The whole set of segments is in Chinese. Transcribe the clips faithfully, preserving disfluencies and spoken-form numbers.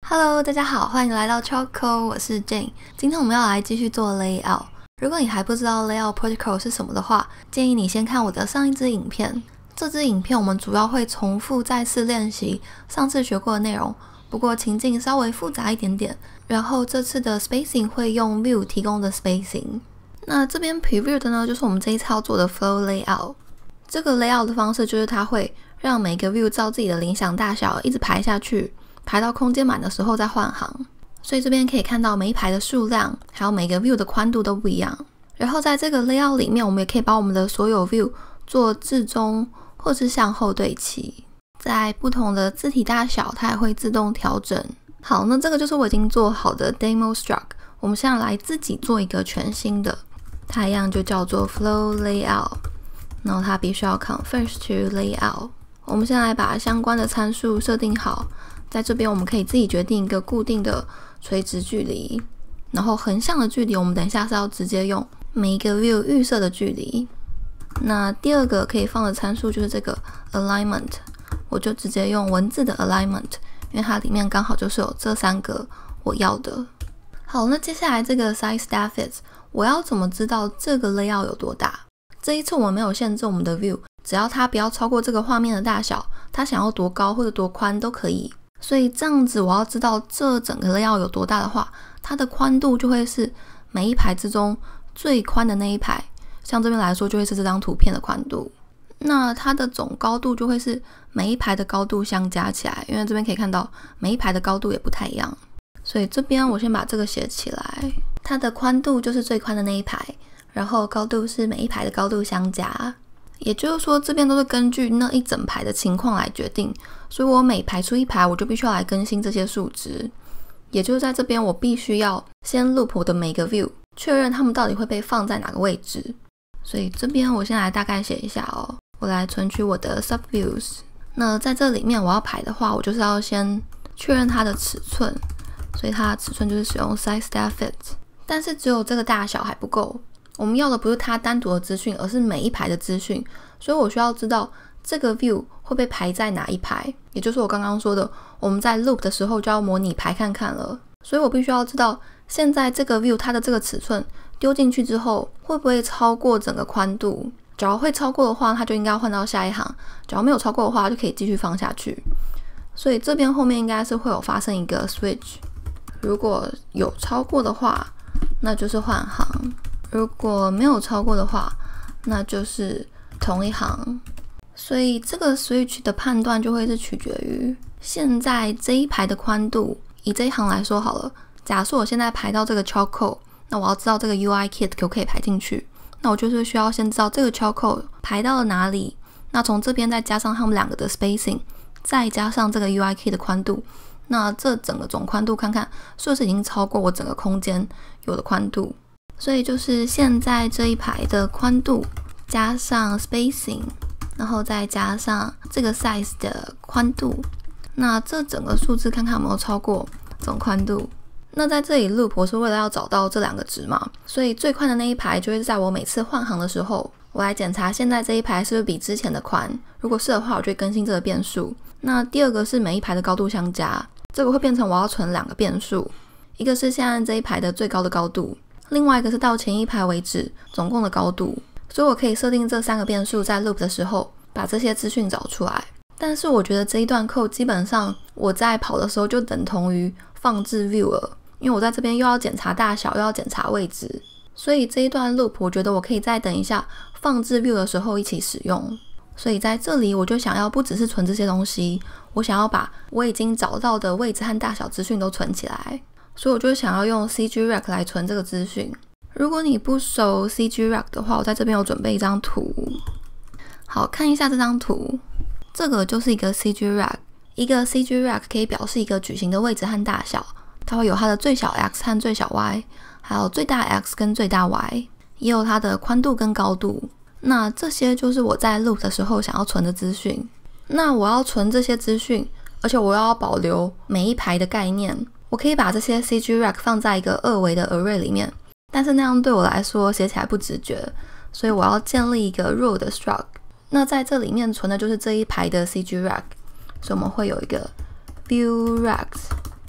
Hello， 大家好，欢迎来到 Choco， 我是 Jane。今天我们要来继续做 Layout。如果你还不知道 Layout Protocol 是什么的话，建议你先看我的上一支影片。这支影片我们主要会重复再次练习上次学过的内容，不过情境稍微复杂一点点。然后这次的 Spacing 会用 View 提供的 Spacing。那这边 Preview 的呢，就是我们这一次要做的 Flow Layout。这个 Layout 的方式就是它会让每个 View 照自己的理想大小一直排下去。排到空间满的时候再换行，所以这边可以看到每一排的数量，还有每个 view 的宽度都不一样。然后在这个 layout 里面，我们也可以把我们的所有 view 做置中或是向后对齐，在不同的字体大小，它也会自动调整。好，那这个就是我已经做好的 demo struct。我们现在来自己做一个全新的，它一样就叫做 flow layout， 然后它必须要 convert to layout。我们现在来把相关的参数设定好。在这边我们可以自己决定一个固定的垂直距离，然后横向的距离我们等一下是要直接用每一个 view 预设的距离。那第二个可以放的参数就是这个 alignment， 我就直接用文字的 alignment， 因为它里面刚好就是有这三个我要的。好，那接下来这个 size diff， 我要怎么知道这个 layout 有多大？这一次我们没有限制我们的 view， 只要它不要超过这个画面的大小，它想要多高或者多宽都可以。所以这样子我要知道这整个 layout 有多大的话，它的宽度就会是每一排之中最宽的那一排，像这边来说就会是这张图片的宽度。那它的总高度就会是每一排的高度相加起来，因为这边可以看到每一排的高度也不太一样，所以这边我先把这个写起来。它的宽度就是最宽的那一排，然后高度是每一排的高度相加，也就是说这边都是根据那一整排的情况来决定，所以我每排出一排我就必须要来更新这些数值。也就是在这边我必须要先 loop 我的每个 view， 确认它们到底会被放在哪个位置。所以这边我先来大概写一下哦，我来存取我的 subviews。 那在这里面我要排的话，我就是要先确认它的尺寸，所以它的尺寸就是使用 size diff， 但是只有这个大小还不够，我们要的不是它单独的资讯，而是每一排的资讯，所以我需要知道这个 view 会被排在哪一排，也就是我刚刚说的，我们在 loop 的时候就要模拟排看看了。所以我必须要知道现在这个 view 它的这个尺寸丢进去之后会不会超过整个宽度，只要会超过的话，它就应该换到下一行，只要没有超过的话就可以继续放下去。所以这边后面应该是会有发生一个 switch， 如果有超过的话那就是换行，如果没有超过的话那就是同一行。所以这个 switch 的判断就会是取决于现在这一排的宽度。以这一行来说好了，假设我现在排到这个 Choco， 那我要知道这个 U I Kit 可不可以排进去，那我就是需要先知道这个 Choco 排到了哪里，那从这边再加上他们两个的 spacing， 再加上这个 U I Kit 的宽度，那这整个总宽度看看是不是已经超过我整个空间有的宽度。所以就是现在这一排的宽度加上 spacing， 然后再加上这个 size 的宽度，那这整个数字看看有没有超过总宽度。那在这里 loop 我是为了要找到这两个值嘛，所以最宽的那一排就会在我每次换行的时候，我来检查现在这一排是不是比之前的宽，如果是的话我就会更新这个变数。那第二个是每一排的高度相加，这个会变成我要存两个变数，一个是现在这一排的最高的高度，另外一个是到前一排为止总共的高度。所以我可以设定这三个变数，在 loop 的时候把这些资讯找出来。但是我觉得这一段 code 基本上我在跑的时候就等同于放置 view 了，因为我在这边又要检查大小又要检查位置，所以这一段 loop 我觉得我可以再等一下放置 view 的时候一起使用。所以在这里我就想要不只是存这些东西，我想要把我已经找到的位置和大小资讯都存起来，所以我就想要用 cgrec 来存这个资讯。如果你不熟 cgrec 的话，我在这边有准备一张图，好，看一下这张图。这个就是一个 cgrec， 一个 cgrec 可以表示一个矩形的位置和大小，它会有它的最小 x 和最小 y， 还有最大 x 跟最大 y， 也有它的宽度跟高度。那这些就是我在 loop 的时候想要存的资讯。那我要存这些资讯，而且我要保留每一排的概念，我可以把这些 cgrec 放在一个二维的 array 里面，但是那样对我来说写起来不直觉，所以我要建立一个 row 的 struct。那在这里面存的就是这一排的 cgrec， 所以我们会有一个 view recs，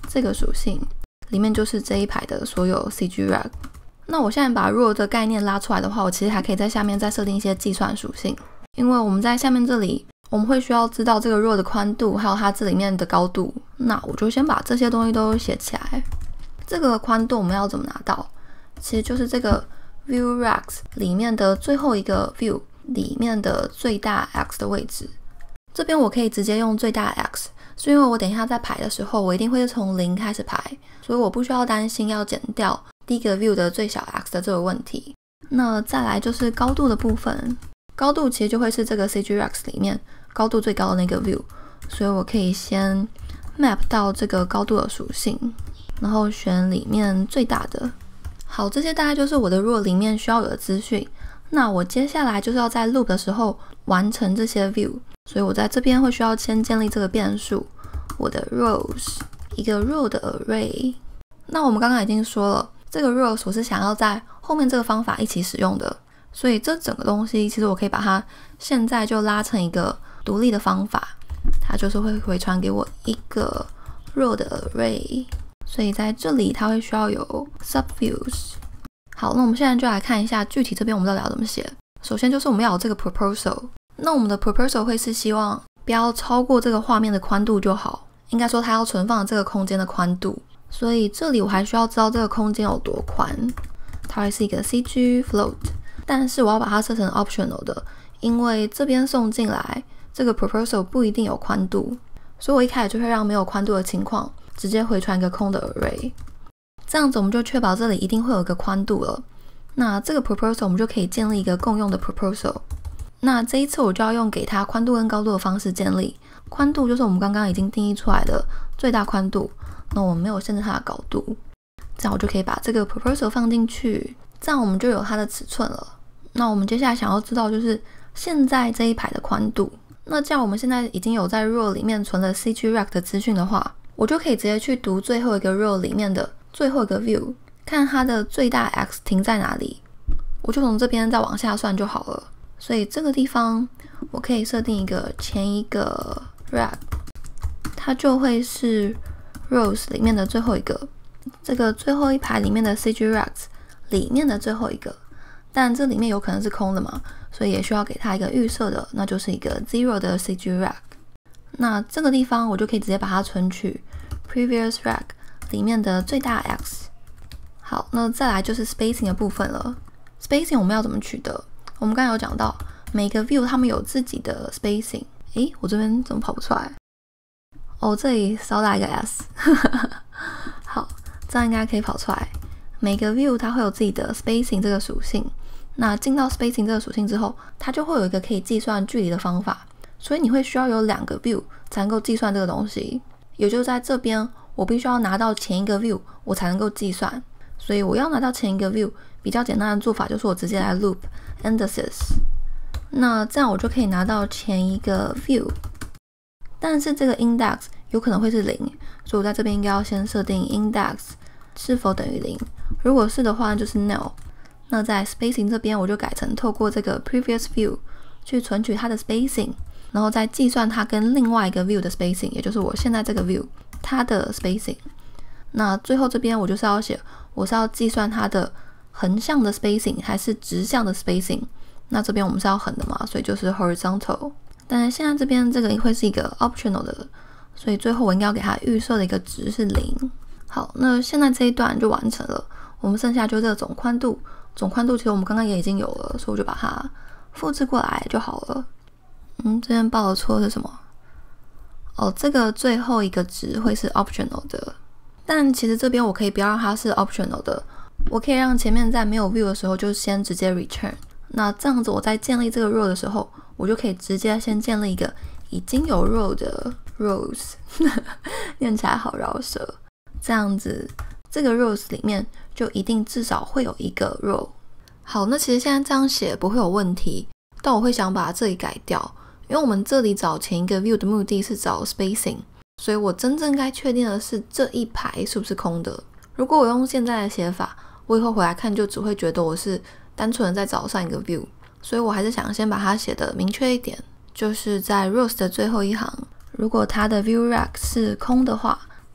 这个属性里面就是这一排的所有 C G Rect。那我现在把 row 的概念拉出来的话，我其实还可以在下面再设定一些计算属性，因为我们在下面这里我们会需要知道这个 row 的宽度，还有它这里面的高度。那我就先把这些东西都写起来。这个宽度我们要怎么拿到？其实就是这个 view rect 里面的最后一个 view 里面的最大 x 的位置。这边我可以直接用最大 x， 是因为我等一下在排的时候，我一定会从零开始排，所以我不需要担心要减掉第一个 view 的最小 x 的这个问题。那再来就是高度的部分，高度其实就会是这个 C G Rect 里面高度最高的那个 view， 所以我可以先 map 到这个高度的属性，然后选里面最大的。好，这些大概就是我的 row 里面需要有的资讯。那我接下来就是要在 loop 的时候完成这些 view， 所以我在这边会需要先建立这个变数，我的 rows 一个 row 的 array。那我们刚刚已经说了，这个 rows 我是想要在后面这个方法一起使用的，所以这整个东西其实我可以把它现在就拉成一个独立的方法，它就是会回传给我一个 row 的 array。所以在这里它会需要有 subviews。好，那我们现在就来看一下具体这边我们到底要怎么写。首先就是我们要有这个 proposal， 那我们的 proposal 会是希望不要超过这个画面的宽度就好，应该说它要存放这个空间的宽度。所以这里我还需要知道这个空间有多宽，它会是一个 C G float， 但是我要把它设成 optional 的，因为这边送进来这个 proposal 不一定有宽度，所以我一开始就会让没有宽度的情况直接回传一个空的 array， 这样子我们就确保这里一定会有一个宽度了。那这个 proposal 我们就可以建立一个共用的 proposal。那这一次我就要用给它宽度跟高度的方式建立。宽度就是我们刚刚已经定义出来的最大宽度，那我们没有限制它的高度，这样我就可以把这个 proposal 放进去，这样我们就有它的尺寸了。那我们接下来想要知道就是现在这一排的宽度。那这样我们现在已经有在 row 里面存了 C G Rect 的资讯的话，我就可以直接去读最后一个 row 里面的最后一个 view， 看它的最大 x 停在哪里，我就从这边再往下算就好了。所以这个地方我可以设定一个前一个 rect， 它就会是 rows 里面的最后一个，这个最后一排里面的 C G Rect 里面的最后一个，但这里面有可能是空的嘛，所以也需要给它一个预设的，那就是一个 zero 的 C G Rect。 那这个地方我就可以直接把它存取 previous rect 里面的最大 x。 好，那再来就是 spacing 的部分了。 spacing 我们要怎么取得？我们刚才有讲到每个 view 他们有自己的 spacing。 诶，我这边怎么跑不出来？哦，这里少打一个 s 好，这样应该可以跑出来。每个 view 它会有自己的 spacing 这个属性，那进到 spacing 这个属性之后，它就会有一个可以计算距离的方法，所以你会需要有两个 view 才能够计算这个东西。也就是在这边我必须要拿到前一个 view 我才能够计算，所以我要拿到前一个 view 比较简单的做法就是我直接来 loop indices， 那这样我就可以拿到前一个 view， 但是这个 index 有可能会是零，所以我在这边应该要先设定 index 是否等于零，如果是的话就是 null。 那在 spacing 这边我就改成透过这个 previous view 去存取它的 spacing， 然后再计算它跟另外一个 view 的 spacing， 也就是我现在这个 view 它的 spacing。 那最后这边我就是要写我是要计算它的横向的 spacing 还是直向的 spacing， 那这边我们是要横的嘛，所以就是 horizontal， 但是现在这边这个会是一个 optional 的，所以最后我应该要给它预设的一个值是零。好，那现在这一段就完成了，我们剩下就这个总宽度。总宽度其实我们刚刚也已经有了，所以我就把它复制过来就好了。嗯，这边报的错是什么？哦，这个最后一个值会是 optional 的，但其实这边我可以不要让它是 optional 的，我可以让前面在没有 view 的时候就先直接 return。那这样子我在建立这个 row 的时候，我就可以直接先建立一个已经有 row 的 rows 念起来好饶舌。这样子这个 rows 里面就一定至少会有一个 row。 好，那其实现在这样写不会有问题，但我会想把这里改掉，因为我们这里找前一个 view 的目的是找 spacing， 所以我真正该确定的是这一排是不是空的。如果我用现在的写法，我以后回来看就只会觉得我是单纯的在找上一个 view， 所以我还是想先把它写的明确一点，就是在 rows 的最后一行，如果它的 view rect 是空的话，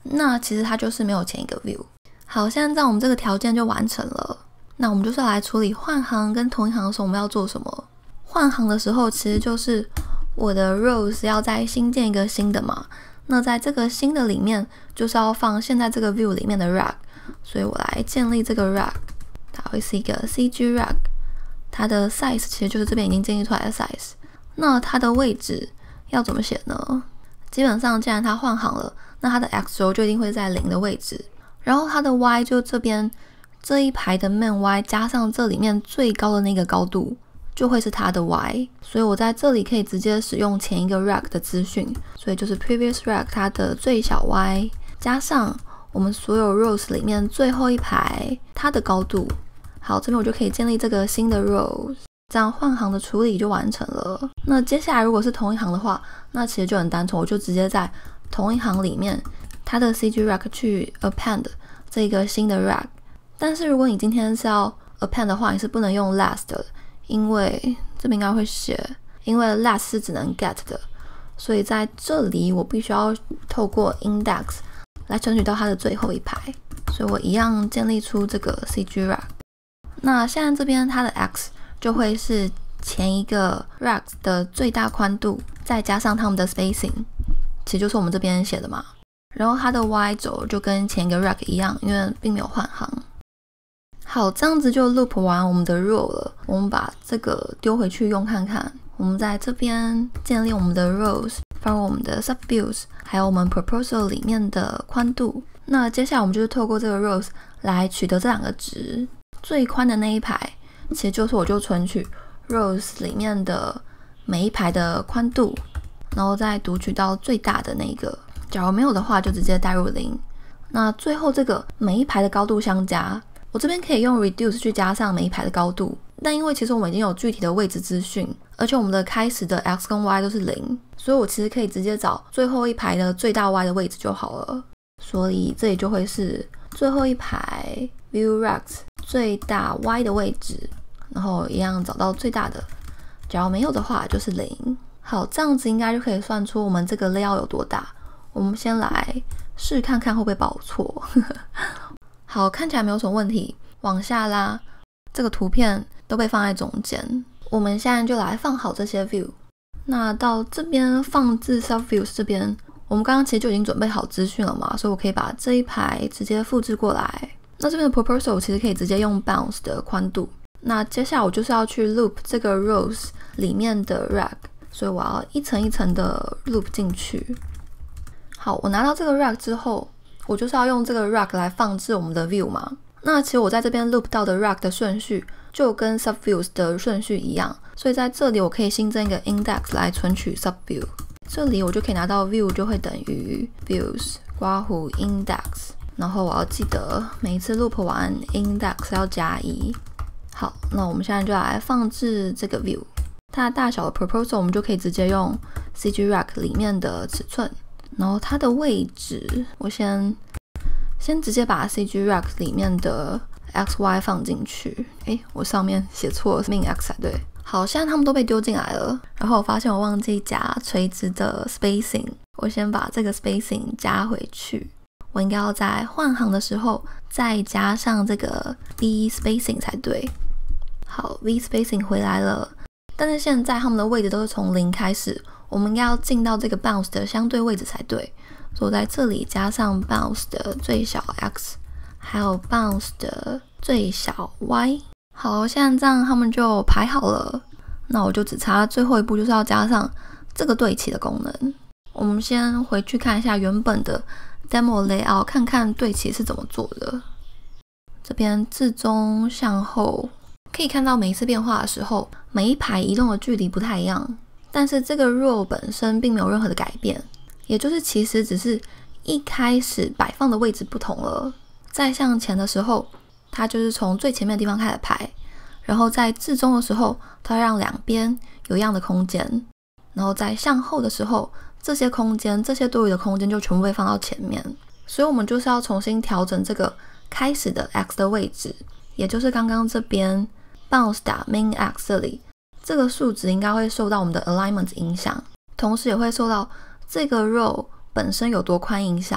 那其实它就是没有前一个 view。好，现在这样我们这个条件就完成了。那我们就是要来处理换行跟同一行的时候我们要做什么。换行的时候其实就是我的 rows 要再新建一个新的嘛，那在这个新的里面就是要放现在这个 view 里面的 rag， 所以我来建立这个 rag， 它会是一个 cg rag， 它的 size 其实就是这边已经建立出来的 size。 那它的位置要怎么写呢？基本上既然它换行了，那它的 x 轴就一定会在零的位置，然后它的 y 就这边这一排的 main y 加上这里面最高的那个高度就会是它的 y， 所以我在这里可以直接使用前一个 rag 的资讯，所以就是 previous rag 它的最小 y 加上我们所有 rows 里面最后一排它的高度。好，这边我就可以建立这个新的 rows， 这样换行的处理就完成了。那接下来如果是同一行的话，那其实就很单纯，我就直接在同一行里面它的 cg rag 去 append 这个新的 rag。 但是如果你今天是要 append 的话，你是不能用 last 的，因为这边应该会写，因为 last 是只能 get 的，所以在这里我必须要透过 index 来存取到它的最后一排，所以我一样建立出这个 cg rag。 那现在这边它的 x 就会是前一个 rag 的最大宽度再加上它们的 spacing， 其实就是我们这边写的嘛。然后它的 y 轴就跟前一个 rag 一样，因为并没有换行。好，这样子就 loop 完我们的 row 了。我们把这个丢回去用看看。我们在这边建立我们的 rows， 放入我们的 subviews， 还有我们 proposal 里面的宽度。那接下来我们就是透过这个 rows 来取得这两个值。最宽的那一排，其实就是我就存取 rows 里面的每一排的宽度，然后再读取到最大的那个。假如没有的话，就直接代入零。那最后这个每一排的高度相加，我这边可以用 reduce 去加上每一排的高度，但因为其实我们已经有具体的位置资讯，而且我们的开始的 x 跟 y 都是零，所以我其实可以直接找最后一排的最大 y 的位置就好了。所以这里就会是最后一排 view rags 最大 y 的位置，然后一样找到最大的。假如没有的话就是零。好，这样子应该就可以算出我们这个 layout 有多大。我们先来试看看会不会报错。好，看起来没有什么问题。往下拉，这个图片都被放在中间。我们现在就来放好这些 view。那到这边放置 subviews 这边，我们刚刚其实就已经准备好资讯了嘛，所以我可以把这一排直接复制过来。那这边的 proposal 其实可以直接用 bounce 的宽度。那接下来我就是要去 loop 这个 rows 里面的 rag， 所以我要一层一层的 loop 进去。好，我拿到这个 rag 之后，我就是要用这个 rag 来放置我们的 view 嘛。那其实我在这边 loop 到的 rag 的顺序就跟 subviews 的顺序一样，所以在这里我可以新增一个 index 来存取 subview。这里我就可以拿到 view 就会等于 views 括弧 index， 然后我要记得每一次 loop 完 index 要加一。好，那我们现在就来放置这个 view， 它的大小的 proposal 我们就可以直接用 cg rag 里面的尺寸。然后它的位置，我先先直接把 cg rag 里面的 xy 放进去。诶，我上面写错了 min x 才对。好，现在它们都被丢进来了。然后我发现我忘记加垂直的 spacing， 我先把这个 spacing 加回去。我应该要在换行的时候再加上这个 v spacing 才对。好 ，v spacing 回来了，但是现在它们的位置都是从零开始。我们应该要进到这个 bounce 的相对位置才对，所以我在这里加上 bounce 的最小 x， 还有 bounce 的最小 y。 好，现在这样他们就排好了。那我就只差最后一步，就是要加上这个对齐的功能。我们先回去看一下原本的 demo layout， 看看对齐是怎么做的。这边自中向后，可以看到每一次变化的时候，每一排移动的距离不太一样。但是这个 row 本身并没有任何的改变，也就是其实只是一开始摆放的位置不同了。在向前的时候，它就是从最前面的地方开始排，然后在至中的时候，它让两边有一样的空间，然后在向后的时候，这些空间，这些多余的空间就全部被放到前面。所以我们就是要重新调整这个开始的 x 的位置，也就是刚刚这边 bounce 打 min x 这里。这个数值应该会受到我们的 alignment 影响，同时也会受到这个 row 本身有多宽影响。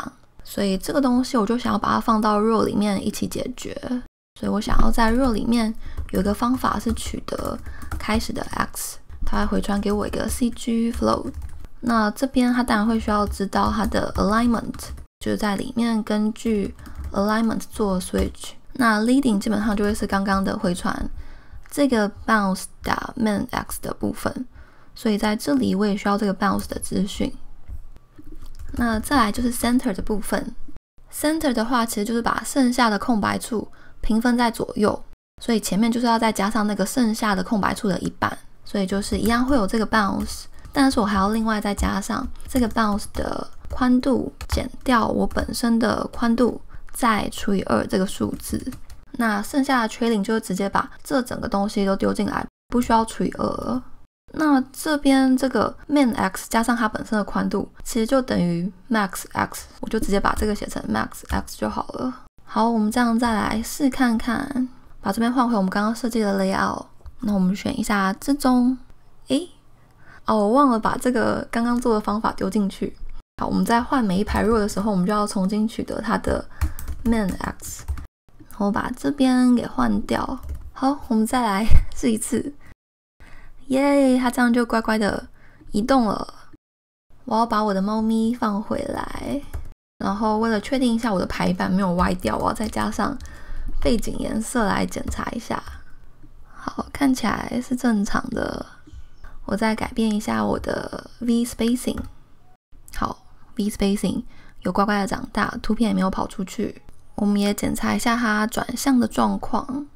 所以这个东西我就想要把它放到 row 里面一起解决。所以我想要在 row 里面有一个方法是取得开始的 x， 它会回传给我一个 cg float。那这边它当然会需要知道它的 alignment， 就是在里面根据 alignment 做 switch。那 leading 基本上就会是刚刚的回传这个 bounce 打 main x 的部分，所以在这里我也需要这个 bounce 的资讯。那再来就是 center 的部分 ，center 的话其实就是把剩下的空白处平分在左右，所以前面就是要再加上那个剩下的空白处的一半，所以就是一样会有这个 bounce， 但是我还要另外再加上这个 bounce 的宽度减掉我本身的宽度，再除以二这个数字。那剩下的 trailing 就直接把这整个东西都丢进来，不需要除以二了。那这边这个 min x 加上它本身的宽度，其实就等于 max x， 我就直接把这个写成 max x 就好了。好，我们这样再来试看看，把这边换回我们刚刚设计的 layout。那我们选一下之中，诶，哦，我忘了把这个刚刚做的方法丢进去。好，我们在换每一排 row 的时候，我们就要重新取得它的 min x， 然后把这边给换掉。好，我们再来试一次。耶，它这样就乖乖的移动了。我要把我的猫咪放回来，然后为了确定一下我的排版没有歪掉，我要再加上背景颜色来检查一下。好，看起来是正常的。我再改变一下我的 V spacing。好， V spacing 有乖乖的长大，图片也没有跑出去。我们也检查一下它转向的状况。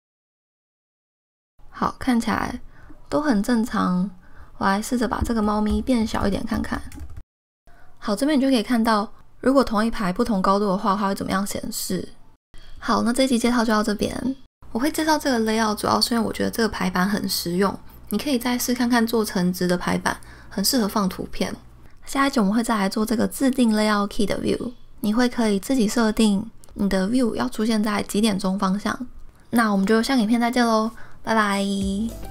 好，看起来都很正常。我来试着把这个猫咪变小一点看看。好，这边你就可以看到，如果同一排不同高度的话，它会怎么样显示。好，那这一集介绍就到这边。我会介绍这个 layout 主要是因为我觉得这个排版很实用，你可以再试看看做成直的排版，很适合放图片。下一集我们会再来做这个自定 layout key 的 view， 你会可以自己设定你的 view 要出现在几点钟方向。那我们就下个影片再见咯，拜拜。